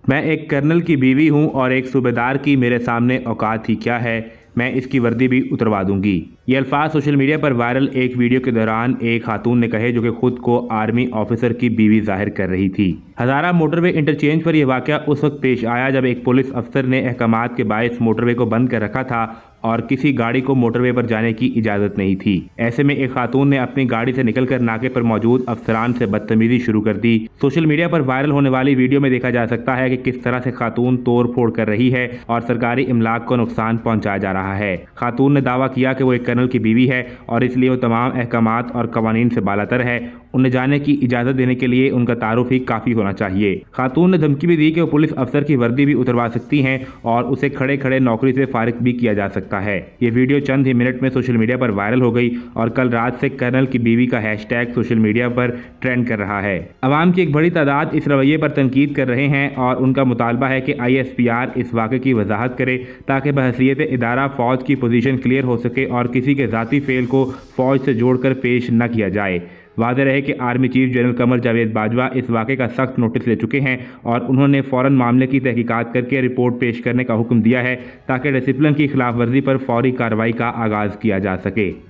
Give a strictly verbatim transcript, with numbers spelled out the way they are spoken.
मैं एक कर्नल की बीवी हूं और एक सूबेदार की मेरे सामने औकात ही क्या है, मैं इसकी वर्दी भी उतरवा दूंगी। ये अल्फाज सोशल मीडिया पर वायरल एक वीडियो के दौरान एक खातून ने कहे जो कि खुद को आर्मी ऑफिसर की बीवी जाहिर कर रही थी। हजारा मोटरवे इंटरचेंज पर यह वाकया उस वक्त पेश आया जब एक पुलिस अफसर ने अहकामात के बायस मोटरवे को बंद कर रखा था और किसी गाड़ी को मोटरवे पर जाने की इजाजत नहीं थी। ऐसे में एक खातून ने अपनी गाड़ी से निकलकर नाके पर मौजूद अफसरान से बदतमीजी शुरू कर दी। सोशल मीडिया पर वायरल होने वाली वीडियो में देखा जा सकता है कि किस तरह से खातून तोड़ फोड़ कर रही है और सरकारी इमलाक को नुकसान पहुंचाया जा रहा है। खातून ने दावा किया कि वो एक कर्नल की बीवी है और इसलिए वो तमाम अहकामात और कवानीन से बालातर है। उन्हें जाने की इजाजत देने के लिए उनका तारुफ ही काफी होना चाहिए। खातून ने धमकी भी दी कि वो पुलिस अफसर की वर्दी भी उतरवा सकती हैं और उसे खड़े खड़े नौकरी से फारिग भी किया जा सकता है। ये वीडियो चंद ही मिनट में सोशल मीडिया पर वायरल हो गई और कल रात से कर्नल की बीवी का हैशटैग सोशल मीडिया पर ट्रेंड कर रहा है। अवाम की एक बड़ी तादाद इस रवैये पर तनकीद कर रहे हैं और उनका मुतालबा है कि आई एस पी आर इस वाक़े की वजाहत करे ताकि बहसीयत इदारा फौज की पोजीशन क्लियर हो सके और किसी के ज़ाती फेल को फौज से जोड़कर पेश न किया जाए। वाज़ेह रहे कि army chief general Qamar Javed Bajwa इस वाक़े का सख्त नोटिस ले चुके हैं और उन्होंने फ़ौरन मामले की तहकीकात करके रिपोर्ट पेश करने का हुक्म दिया है ताकि डिसिप्लिन की खिलाफ वर्जी पर फौरी कार्रवाई का आगाज़ किया जा सके।